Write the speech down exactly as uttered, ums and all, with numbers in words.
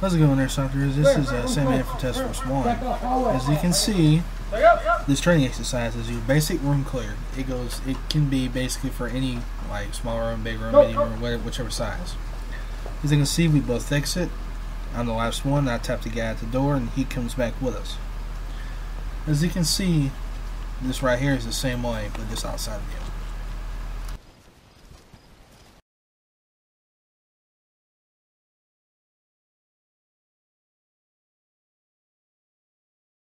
How's it going there, Suckers? This is uh, Sam Man from Task Force One. As you can see, this training exercise is your basic room clear. It goes, it can be basically for any like small room, big room, medium room, whatever, whichever size. As you can see, we both exit. I'm the last one. I tap the guy at the door, and he comes back with us. As you can see, this right here is the same way, but just outside of the